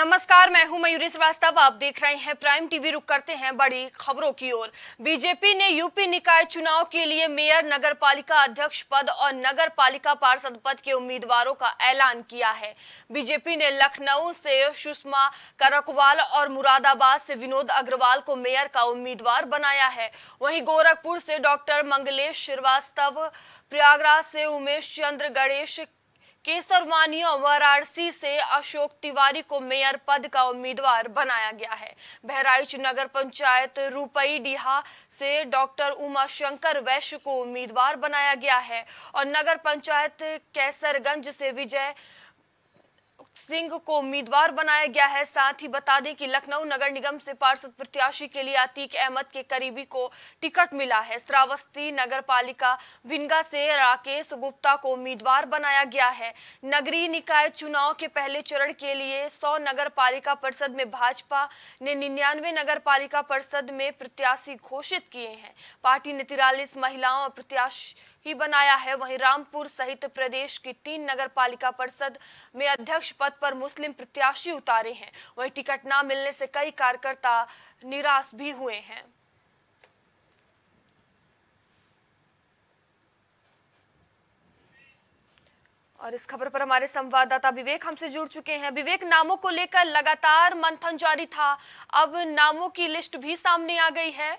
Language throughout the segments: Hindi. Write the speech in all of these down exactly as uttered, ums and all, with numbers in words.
नमस्कार, मैं हूं मयूरी श्रीवास्तव। आप देख रहे हैं प्राइम टीवी। रुक करते हैं बड़ी खबरों की ओर। बीजेपी ने यूपी निकाय चुनाव के लिए मेयर, नगर पालिका अध्यक्ष पद और नगर पालिका पार्षद पद के उम्मीदवारों का ऐलान किया है। बीजेपी ने लखनऊ से सुषमा करकवाल और मुरादाबाद से विनोद अग्रवाल को मेयर का उम्मीदवार बनाया है। वहीं गोरखपुर से डॉक्टर मंगलेश श्रीवास्तव, प्रयागराज से उमेश चंद्र गणेश, केसरवानी और वाराणसी से अशोक तिवारी को मेयर पद का उम्मीदवार बनाया गया है। बहराइच नगर पंचायत रुपईडीहा से डॉक्टर उमाशंकर वैश्य को उम्मीदवार बनाया गया है और नगर पंचायत कैसरगंज से विजय सिंह को उम्मीदवार बनाया गया है। साथ ही बता दें कि लखनऊ नगर निगम से पार्षद प्रत्याशी के लिए अतीक अहमद के करीबी को टिकट मिला है। श्रावस्ती नगर पालिका भिनगा से राकेश गुप्ता को उम्मीदवार बनाया गया है। नगरीय निकाय चुनाव के पहले चरण के लिए सौ नगर पालिका परिषद में भाजपा ने निन्यानवे नगर पालिका परिषद में प्रत्याशी घोषित किए हैं। पार्टी ने तिरालीस महिलाओं और प्रत्याशी ही बनाया है। वहीं रामपुर सहित प्रदेश की तीन नगर पालिका परिषद में अध्यक्ष पद पर मुस्लिम प्रत्याशी उतारे हैं। वहीं टिकट न मिलने से कई कार्यकर्ता निराश भी हुए हैं। और इस खबर पर हमारे संवाददाता विवेक हमसे जुड़ चुके हैं। विवेक, नामों को लेकर लगातार मंथन जारी था, अब नामों की लिस्ट भी सामने आ गई है।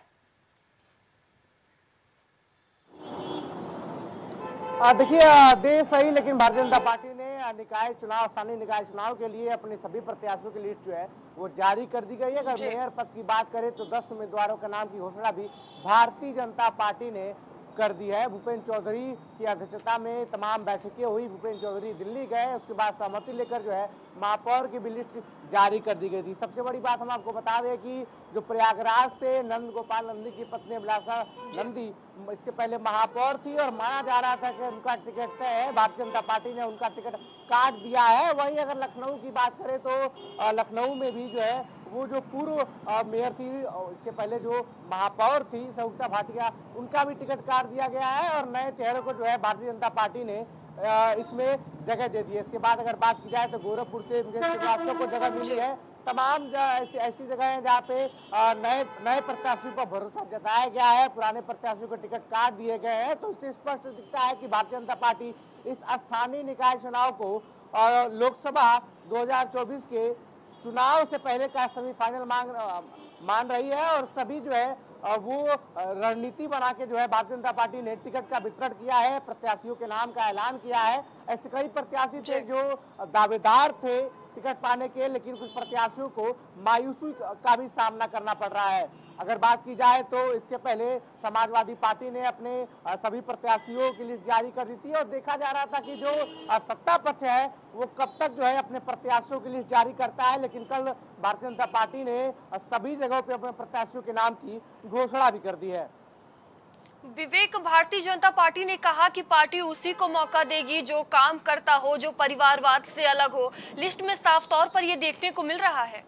देखिए, देश सही, लेकिन भारतीय जनता पार्टी ने निकाय चुनाव, स्थानीय निकाय चुनाव के लिए अपने सभी प्रत्याशियों की लिस्ट जो है वो जारी कर दी गई है। अगर मेयर पद की बात करें तो दस उम्मीदवारों का नाम की घोषणा भी भारतीय जनता पार्टी ने कर दी है। भूपेंद्र चौधरी की अध्यक्षता में तमाम बैठकें हुई। भूपेंद्र चौधरी दिल्ली गए, उसके बाद सहमति लेकर जो है महापौर की भी लिस्ट जारी कर दी गई थी। सबसे बड़ी बात हम आपको बता दें कि जो प्रयागराज से नंद गोपाल नंदी की पत्नी अभिलाषा नंदी इसके पहले महापौर थी और माना जा रहा था कि उनका टिकट तय है, भारतीय जनता पार्टी ने उनका टिकट काट दिया है। वहीं अगर लखनऊ की बात करें तो लखनऊ में भी जो है वो जो पूर्व मेयर थी, इसके पहले जो महापौर थी सविता भाटिया, उनका भी टिकट काट दिया गया है और नए चेहरों को जो है भारतीय जनता पार्टी ने इसमें जगह दे दी है। इसके बाद अगर बात की जाए तो गोरखपुर से श्रीवास्तव को जगह मिली है। तमाम ऐसी ऐसी जगह है जहाँ पे नए नए प्रत्याशियों पर भरोसा जताया गया है, पुराने प्रत्याशियों को टिकट काट दिए गए हैं। तो इससे स्पष्ट दिखता है कि भारतीय जनता पार्टी इस स्थानीय निकाय चुनाव को और लोकसभा दो हजार चौबीस के चुनाव से पहले का सेमीफाइनल मांग मान रही है और सभी जो है वो रणनीति बना के जो है भारतीय जनता पार्टी ने टिकट का वितरण किया है, प्रत्याशियों के नाम का ऐलान किया है। ऐसे कई प्रत्याशी थे जो दावेदार थे टिकट पाने के, लेकिन कुछ प्रत्याशियों को मायूसी का भी सामना करना पड़ रहा है। अगर बात की जाए तो इसके पहले समाजवादी पार्टी ने अपने सभी प्रत्याशियों की लिस्ट जारी कर दी थी और देखा जा रहा था कि जो सत्ता पक्ष है वो कब तक जो है अपने प्रत्याशियों की लिस्ट जारी करता है, लेकिन कल भारतीय जनता पार्टी ने सभी जगहों पे अपने प्रत्याशियों के नाम की घोषणा भी कर दी है। विवेक, भारतीय जनता पार्टी ने कहा कि पार्टी उसी को मौका देगी जो काम करता हो, जो परिवारवाद से अलग हो। लिस्ट में साफ तौर पर यह देखने को मिल रहा है।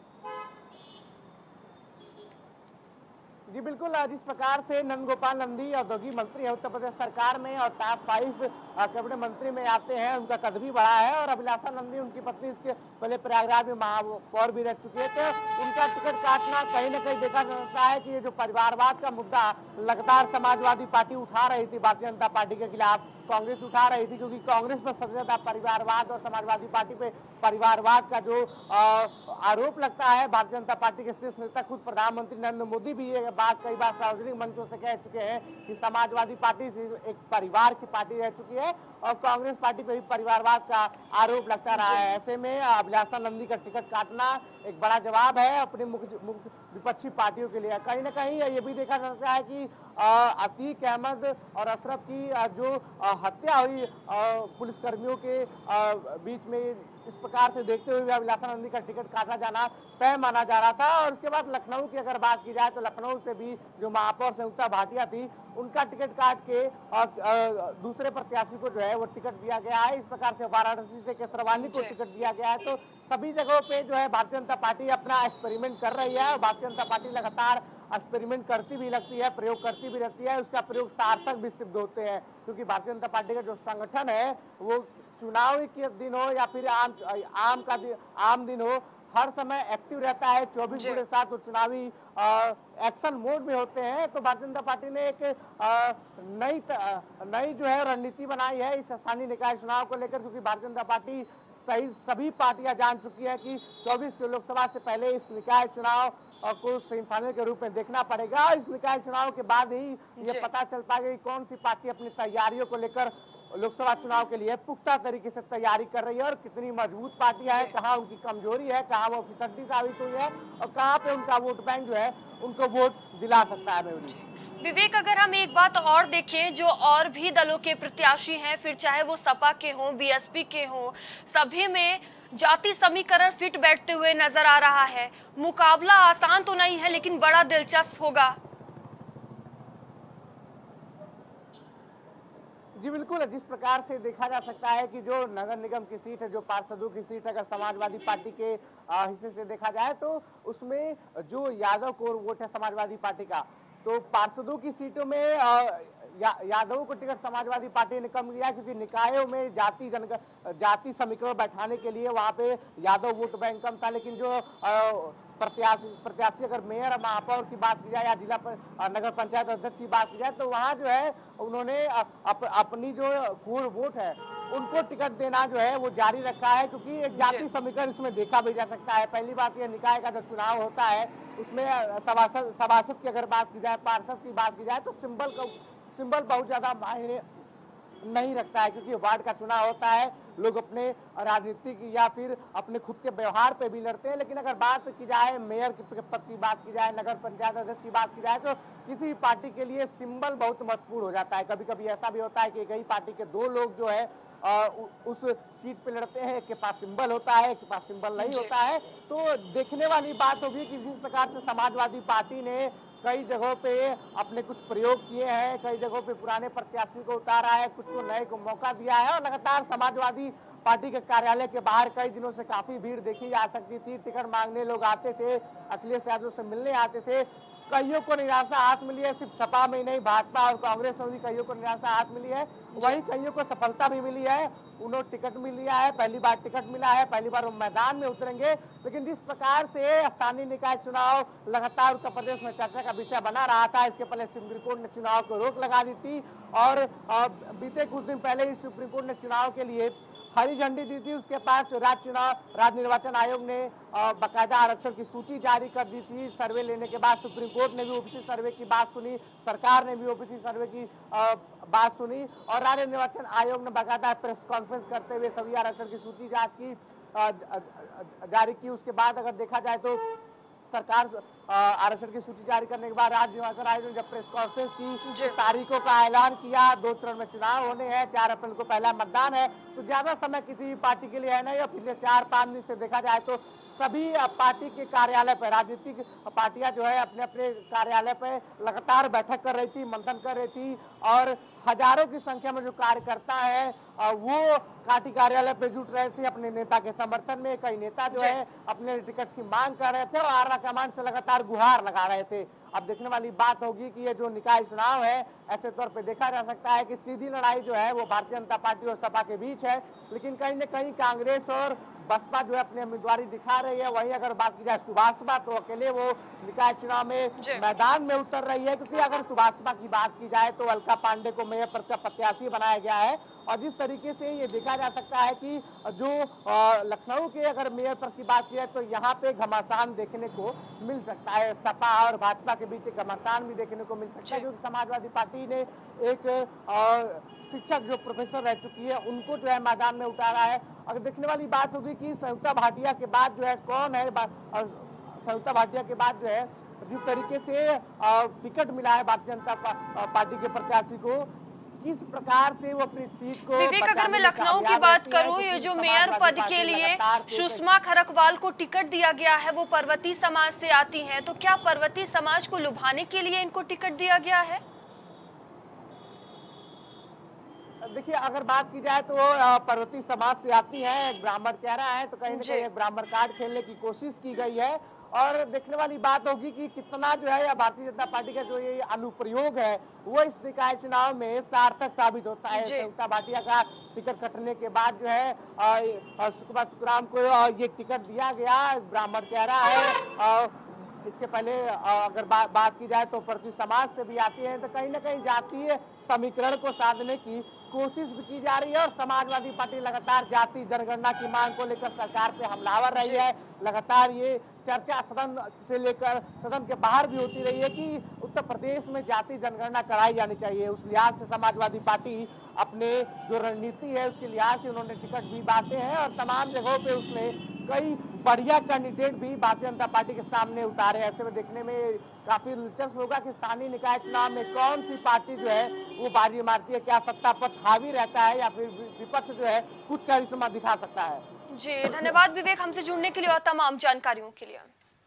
जी बिल्कुल, जिस प्रकार से नंद गोपाल नंदी औद्योगिक मंत्री है उत्तर प्रदेश सरकार में और टॉप फाइव कैबिनेट मंत्री में आते हैं, उनका कद भी बढ़ा है और अभिलाषा नंदी उनकी पत्नी इसके पहले प्रयागराज में महापौर भी रह चुके थे। उनका टिकट काटना कहीं ना कहीं देखा जाता है कि ये जो परिवारवाद का मुद्दा लगातार समाजवादी पार्टी उठा रही थी भारतीय जनता पार्टी के खिलाफ, कांग्रेस उठा रही थी, क्योंकि कांग्रेस पर सबसे ज्यादा परिवारवाद और समाजवादी पार्टी पे परिवारवाद का जो आरोप लगता है। भारतीय जनता पार्टी के शीर्ष नेता खुद प्रधानमंत्री नरेंद्र मोदी भी ये बात कई बार सार्वजनिक मंचों से कह चुके हैं कि समाजवादी पार्टी एक परिवार की पार्टी रह चुकी है और कांग्रेस पार्टी पे भी परिवारवाद का आरोप लगता रहा है। ऐसे में अभिलाषा नंदी का टिकट काटना एक बड़ा जवाब है अपनी मुख्य विपक्षी पार्टियों के लिए। कहीं ना कहीं ये भी देखा जा सकता है कि अतीक अहमद और अशरफ की जो हत्या हुई पुलिसकर्मियों के बीच में, इस प्रकार से देखते हुए अभिलाषा नंदी का टिकट काटा जाना तय माना जा रहा था। और उसके बाद लखनऊ की अगर बात की जाए तो लखनऊ से भी जो महापौर संयुक्ता भाटिया थी उनका टिकट काट के और दूसरे प्रत्याशी को जो है वो टिकट दिया गया है। इस प्रकार से वाराणसी से केसरवानी को टिकट दिया गया है। तो सभी जगहों पे जो है भारतीय जनता पार्टी अपना एक्सपेरिमेंट कर रही है और भारतीय जनता पार्टी लगातार एक्सपेरिमेंट करती भी लगती है, प्रयोग करती भी रहती है, उसका प्रयोग सार्थक भी सिद्ध होते हैं, क्योंकि भारतीय जनता पार्टी का जो संगठन है वो चुनाव के दिन हो या फिर आम आम का दिन, आम दिन हो, हर समय एक्टिव रहता है, चौबीस गुणे सात वो चुनावी एक्शन मोड में होते हैं। तो भारतीय जनता पार्टी ने एक नई नई जो है रणनीति बनाई है इस स्थानीय निकाय चुनाव को लेकर, क्योंकि भारतीय जनता पार्टी सही सभी पार्टियां जान चुकी है कि चौबीस के लोकसभा से पहले इस निकाय चुनाव को सेमीफाइनल के रूप में देखना पड़ेगा। इस निकाय चुनाव के बाद ही ये पता चल पाएगा कि कौन सी पार्टी अपनी तैयारियों को लेकर लोकसभा चुनाव के लिए पुख्ता तरीके से तैयारी कर रही है और कितनी मजबूत पार्टियां हैं, कहाँ उनकी कमजोरी है, कहाँ वो फिसड्डी साबित हुई है और कहाँ पे उनका वोट बैंक जो है उनको वोट दिला सकता है। विवेक, अगर हम एक बात और देखें, जो और भी दलों के प्रत्याशी हैं, फिर चाहे वो सपा के हों, बीएसपी के हों, सभी में जाति समीकरण फिट बैठते हुए नजर आ रहा है। मुकाबला आसान तो नहीं है लेकिन बड़ा दिलचस्प होगा। जी बिल्कुल, जिस प्रकार से देखा जा सकता है कि जो नगर निगम की सीट है, जो पार्षदों की सीट अगर समाजवादी पार्टी के हिस्से से देखा जाए तो उसमें जो यादव कोर वोट है समाजवादी पार्टी का, तो पार्षदों की सीटों में या, यादवों को टिकट समाजवादी पार्टी ने कम किया, क्योंकि निकायों में जाति जन जाति समीकरण बैठाने के लिए वहां पे यादव वोट बैंक कम था। लेकिन जो प्रत्याशी प्रत्याशी अगर मेयर और महापौर की बात की जाए या जिला पर, नगर पंचायत अध्यक्ष की बात की जाए तो वहां जो है उन्होंने अप, अपनी जो कोर वोट है उनको टिकट देना जो है वो जारी रखा है, क्योंकि एक जाति समीकरण इसमें देखा भी जा सकता है। पहली बात यह, निकाय का जो चुनाव होता है उसमें सभासद सभासद की अगर बात की जाए, पार्षद की बात की जाए तो सिंबल का सिंबल बहुत ज्यादा मायने नहीं रखता है, क्योंकि वार्ड का चुनाव होता है, लोग अपने राजनीतिक या फिर अपने खुद के व्यवहार पे भी लड़ते हैं। लेकिन अगर बात की जाए मेयर के पद की बात की जाए, नगर पंचायत अध्यक्ष की बात की जाए तो किसी पार्टी के लिए सिंबल बहुत महत्वपूर्ण हो जाता है। कभी कभी ऐसा भी होता है कि एक ही पार्टी के दो लोग जो है आ, उस सीट पे लड़ते हैं, एक के पास सिंबल होता है, एक के पास सिंबल नहीं होता है। तो देखने वाली बात होगी कि जिस प्रकार से समाजवादी पार्टी ने कई जगहों पे अपने कुछ प्रयोग किए हैं, कई जगहों पे पुराने प्रत्याशी को उतारा है, कुछ को नए को मौका दिया है और लगातार समाजवादी पार्टी के कार्यालय के बाहर कई दिनों से काफी भीड़ देखी जा सकती थी। टिकट मांगने लोग आते थे, अखिलेश यादव से मिलने आते थे। कईयों को निराशा हाथ मिली है, सिर्फ सपा में ही नहीं, भाजपा और कांग्रेस में भी कईयों को निराशा हाथ मिली है, वहीं कईयों को सफलता भी मिली है। उन्होंने टिकट मिल लिया है, पहली बार टिकट मिला है, पहली बार वो मैदान में उतरेंगे। लेकिन जिस प्रकार से स्थानीय निकाय चुनाव लगातार उत्तर प्रदेश में चर्चा का विषय बना रहा था, इसके पहले सुप्रीम कोर्ट ने चुनाव को रोक लगा दी थी और बीते कुछ दिन पहले ही सुप्रीम कोर्ट ने चुनाव के लिए हरी झंडी दी थी। उसके पास राज्य चुनाव राज्य निर्वाचन आयोग ने बाकायदा आरक्षण की सूची जारी कर दी थी। सर्वे लेने के बाद सुप्रीम कोर्ट ने भी ओबीसी सर्वे की बात सुनी, सरकार ने भी ओबीसी सर्वे की बात सुनी और राज्य निर्वाचन आयोग ने बाकायदा प्रेस कॉन्फ्रेंस करते हुए सभी आरक्षण की सूची जांच की जारी की। उसके बाद अगर देखा जाए तो सरकार आरक्षण की सूची जारी करने के बाद राज्य निर्वाचन आयोग ने जब प्रेस कॉन्फ्रेंस की, तारीखों का ऐलान किया। दो चरण में चुनाव होने हैं, चार अप्रैल को पहला मतदान है, तो ज्यादा समय किसी भी पार्टी के लिए है नहीं। और पिछले चार पांच दिन से देखा जाए तो सभी पार्टी के कार्यालय पर राजनीतिक पार्टियां जो है अपने अपने कार्यालय पर लगातार बैठक कर रही थी, मंथन कर रही थी और हजारों की संख्या में जो कार्यकर्ता है वो पार्टी कार्यालय पे जुट रहे थे अपने नेता के समर्थन में। कई नेता जो है अपने टिकट की मांग कर रहे थे और आरा कमान से लगातार गुहार लगा रहे थे। अब देखने वाली बात होगी कि ये जो निकाय चुनाव है, ऐसे तौर पे देखा जा सकता है कि सीधी लड़ाई जो है वो भारतीय जनता पार्टी और सपा के बीच है, लेकिन कहीं न कहीं कांग्रेस और बसपा जो है अपनी उम्मीदवारी दिखा रही है। वहीं अगर बात की जाए सुभाषपा, तो अकेले वो निकाय चुनाव में मैदान में उतर रही है, क्योंकि अगर सुभाषपा की बात की जाए तो अलका पांडे को मेयर प्रत्याशी बनाया गया है। और जिस तरीके से ये देखा जा सकता है कि जो लखनऊ के अगर मेयर पद की बात की जाए तो यहाँ पे घमासान देखने को मिल सकता है। सपा और भाजपा के बीच घमासान भी देखने को मिल सकता है, क्योंकि समाजवादी पार्टी ने एक शिक्षक जो प्रोफेसर रह चुकी है उनको जो है मैदान में उतारा है। अगर देखने वाली बात होगी कि संयुक्ता भाटिया के बाद जो है कौन है, संयुक्ता भाटिया के बाद जो है जिस तरीके से टिकट मिला है भारतीय जनता पार्टी के प्रत्याशी को, किस प्रकार से वो अपनी सीट को। विवेक, अगर मैं लखनऊ की बात करूं, ये जो मेयर पद के लिए सुषमा खरकवाल को टिकट दिया गया है वो पर्वतीय समाज से आती हैं, तो क्या पर्वतीय समाज को लुभाने के लिए इनको टिकट दिया गया है? देखिए, अगर बात की जाए तो पर्वतीय समाज से आती है, एक ब्राह्मण चेहरा है, तो कहीं ना कहीं एक ब्राह्मण कार्ड खेलने की कोशिश की गई है। और देखने वाली बात होगी कि कितना जो है या भारतीय जनता पार्टी का जो ये अनुप्रयोग है वो इस निकाय चुनाव में सार्थक साबित होता है। संयुक्ता भाटिया का टिकट कटने के बाद जो है सुकमा सुखराम को ये टिकट दिया गया, ब्राह्मण कह रहा है। इसके पहले अगर बा, बात की जाए तो पृथ्वी समाज से भी आती है, तो कहीं ना कहीं जातीय समीकरण को साधने की कोशिश भी की जा रही है। और समाजवादी पार्टी लगातार जाति जनगणना की मांग को लेकर सरकार पे हमलावर रही है। लगातार ये चर्चा सदन से लेकर सदन के बाहर भी होती रही है कि उत्तर प्रदेश में जाति जनगणना कराई जानी चाहिए। उस लिहाज से समाजवादी पार्टी अपने जो रणनीति है उसके लिहाज से उन्होंने टिकट भी बांटे हैं और तमाम जगहों पे उसने कई बढ़िया कैंडिडेट भी भारतीय जनता पार्टी के सामने उतारे। ऐसे में देखने में काफी दिलचस्प होगा कि स्थानीय निकाय चुनाव में कौन सी पार्टी जो है वो बाजी मारती है। क्या सत्ता पक्ष हावी रहता है या फिर विपक्ष जो है कुछ करिश्मा दिखा सकता है। जी धन्यवाद विवेक हमसे जुड़ने के लिए और तमाम जानकारियों के लिए।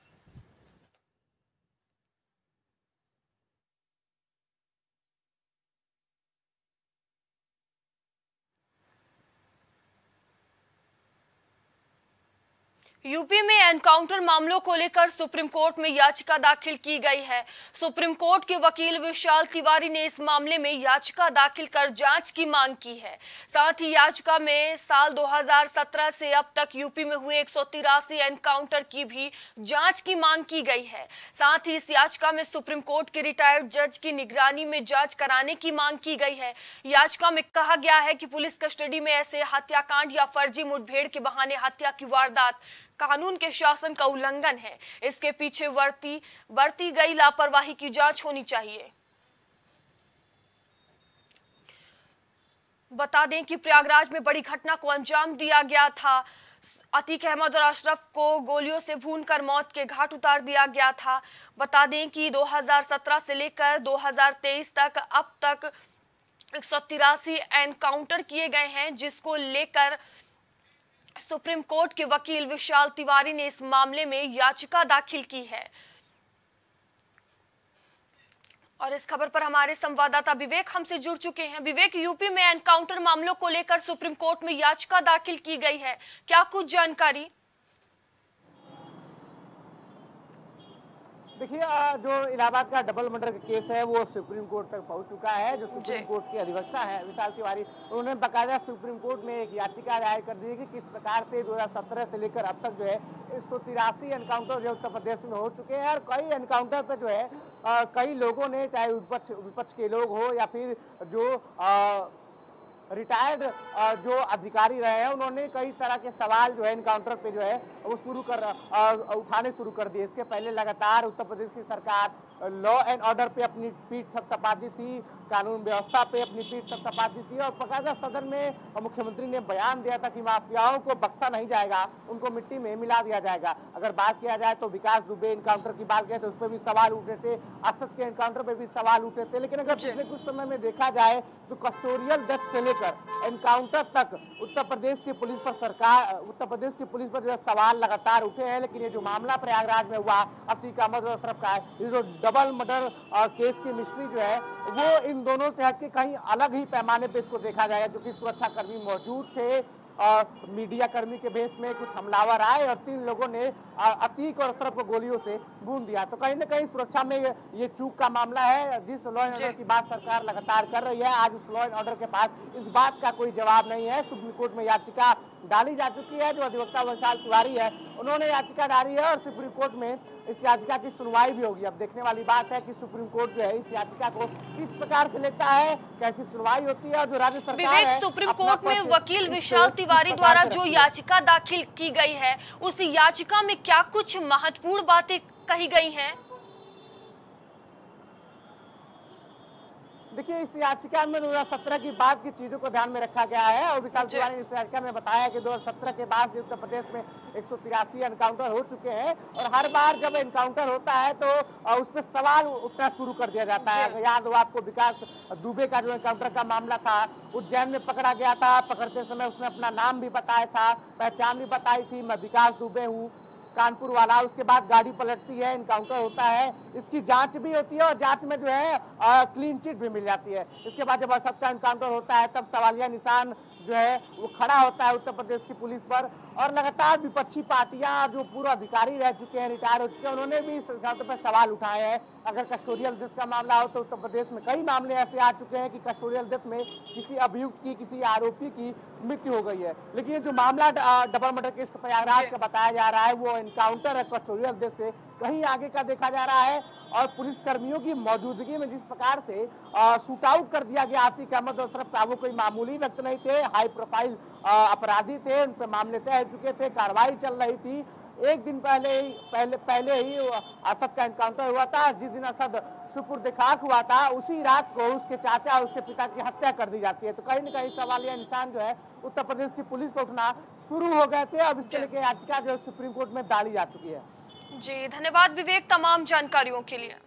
यूपी में एनकाउंटर मामलों को लेकर सुप्रीम कोर्ट में याचिका दाखिल की गई है। सुप्रीम कोर्ट के वकील विशाल तिवारी ने इस मामले में याचिका दाखिल कर जांच की मांग की है। साथ ही याचिका में साल दो हज़ार सत्रह से अब तक यूपी में हुए एक सौ तिरासी एनकाउंटर की भी जांच की मांग की गई है। साथ ही इस याचिका में सुप्रीम कोर्ट के रिटायर्ड जज की निगरानी में जांच कराने की मांग की गई है। याचिका में कहा गया है कि पुलिस कस्टडी में ऐसे हत्याकांड या फर्जी मुठभेड़ के बहाने हत्या की वारदात कानून के शासन का उल्लंघन है। इसके पीछे बरती बरती गई लापरवाही की जांच होनी चाहिए। बता दें कि प्रयागराज में बड़ी घटना को अंजाम दिया गया था। अतीक अहमद और अशरफ को गोलियों से भूनकर मौत के घाट उतार दिया गया था। बता दें कि दो हज़ार सत्रह से लेकर दो हज़ार तेईस तक अब तक एक सौ तिरासी एनकाउंटर किए गए हैं, जिसको लेकर सुप्रीम कोर्ट के वकील विशाल तिवारी ने इस मामले में याचिका दाखिल की है। और इस खबर पर हमारे संवाददाता विवेक हमसे जुड़ चुके हैं। विवेक, यूपी में एनकाउंटर मामलों को लेकर सुप्रीम कोर्ट में याचिका दाखिल की गई है, क्या कुछ जानकारी? देखिए, जो इलाहाबाद का डबल मर्डर का केस है वो सुप्रीम कोर्ट तक पहुंच चुका है। जो सुप्रीम कोर्ट के अधिवक्ता है विशाल तिवारी, उन्होंने बकायदा सुप्रीम कोर्ट में एक याचिका दायर कर दी है कि किस प्रकार से दो हज़ार सत्रह से लेकर अब तक जो है एक सौ तिरासी एनकाउंटर जो उत्तर प्रदेश में हो चुके हैं। और कई एनकाउंटर पे जो है आ, कई लोगों ने, चाहे विपक्ष विपक्ष के लोग हो या फिर जो आ, रिटायर्ड जो अधिकारी रहे हैं, उन्होंने कई तरह के सवाल जो है एनकाउंटर पे जो है वो शुरू कर उठाने शुरू कर दिए। इसके पहले लगातार उत्तर प्रदेश की सरकार लॉ एंड ऑर्डर पे अपनी पीठ थपथपाती थी, कानून व्यवस्था पे अपनी पीठ थपथपाती थी और बकायदा सदन में मुख्यमंत्री ने बयान दिया था कि माफियाओं को बख्शा नहीं जाएगा, उनको मिट्टी में मिला दिया जाएगा। अगर बात किया जाए तो विकास दुबे एनकाउंटर की बात करें तो उस पर भी सवाल उठे थे, असद के एनकाउंटर पे भी सवाल उठे थे। लेकिन अगर पिछले कुछ समय में देखा जाए तो कस्टोरियल डेथ से लेकर एनकाउंटर तक उत्तर प्रदेश की पुलिस पर सरकार उत्तर प्रदेश की पुलिस पर जो है सवाल लगातार उठे हैं। लेकिन ये जो मामला प्रयागराज में हुआ अतीक अहमद और अशरफ का, ये जो डबल मर्डर केस की मिस्ट्री जो है वो इन दोनों से हटके कहीं अलग ही पैमाने पे इसको देखा जाएगा, क्योंकि सुरक्षा कर्मी मौजूद थे और मीडिया कर्मी के भेष में कुछ हमलावर आए और तीन लोगों ने अतीक और अशरफ को गोलियों से भून दिया। तो कहीं ना कहीं सुरक्षा में ये, ये चूक का मामला है। जिस लॉ एंड ऑर्डर की बात सरकार लगातार कर रही है, आज उस लॉ एंड ऑर्डर के पास इस बात का कोई जवाब नहीं है। सुप्रीम कोर्ट में याचिका डाली जा चुकी है। जो अधिवक्ता विशाल तिवारी है उन्होंने याचिका डाली है और सुप्रीम कोर्ट में इस याचिका की सुनवाई भी होगी। अब देखने वाली बात है कि सुप्रीम कोर्ट जो है इस याचिका को किस प्रकार से लेता है, कैसी सुनवाई होती है। और जो राज्य सरकार विवेक, है, सुप्रीम कोर्ट में वकील विशाल तिवारी द्वारा जो याचिका दाखिल की गई है उस याचिका में क्या कुछ महत्वपूर्ण बातें कही गई हैं? देखिए, इस याचिका में दो हज़ार सत्रह की बाद की चीजों को ध्यान में रखा गया है और विशाल तिवारी ने इस याचिका में बताया कि दो हज़ार सत्रह के बाद उत्तर प्रदेश में एक सौ तिरासी एनकाउंटर हो चुके हैं और हर बार जब एनकाउंटर होता है तो उस पर सवाल उठना शुरू कर दिया जाता है। याद हो आपको विकास दुबे का जो एनकाउंटर का मामला था, उज्जैन में पकड़ा गया था। पकड़ते समय उसने अपना नाम भी बताया था, पहचान भी बताई थी, मैं विकास दुबे हूँ, कानपुर वाला। उसके बाद गाड़ी पलटती है, एनकाउंटर होता है, इसकी जांच भी होती है और जांच में जो है क्लीन चिट भी मिल जाती है। इसके बाद जब असद का एनकाउंटर होता है तब सवालिया निशान जो है वो खड़ा होता है उत्तर प्रदेश की पुलिस पर। और लगातार विपक्षी पार्टियां जो पूर्व अधिकारी रह चुके हैं, रिटायर हो चुके हैं, उन्होंने भी इस बात पर सवाल उठाए हैं। अगर कस्टोडियल डेथ का मामला हो तो उत्तर प्रदेश में कई मामले ऐसे आ चुके हैं कि कस्टोडियल डेथ में किसी अभियुक्त की, किसी आरोपी की मृत्यु हो गई है। लेकिन ये जो मामला डबल मर्डर केस प्रयागराज का बताया जा रहा है वो एनकाउंटर है कस्टोडियल डेथ से कहीं आगे का देखा जा रहा है। और पुलिस कर्मियों की मौजूदगी में जिस प्रकार से शूट आउट कर दिया गया आतिक अहमद और सरफ वो कोई मामूली व्यक्ति नहीं थे, हाई प्रोफाइल अपराधी थे, उन पर मामले तय हो चुके थे, कार्रवाई चल रही थी। एक दिन पहले ही पहले पहले ही असद का एनकाउंटर हुआ था। जिस दिन असद सुपुर्द खाक हुआ था उसी रात को उसके चाचा उसके पिता की हत्या कर दी जाती है। तो कहीं न कहीं सवाल या निशान जो है उत्तर प्रदेश की पुलिस को उठना शुरू हो गए थे। अब इसके लेके याचिका जो सुप्रीम कोर्ट में डाली जा चुकी है। जी धन्यवाद विवेक तमाम जानकारियों के लिए।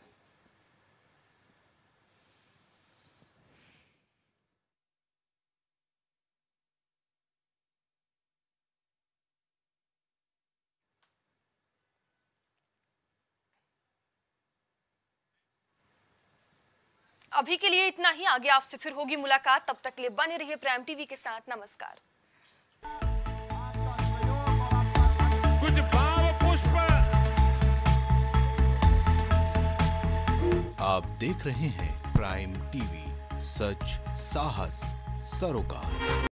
अभी के लिए इतना ही, आगे आपसे फिर होगी मुलाकात। तब तक के लिए बने रहिए प्राइम टीवी के साथ। नमस्कार। कुछ भाव पुष्प। आप देख रहे हैं प्राइम टीवी, सच साहस सरोकार।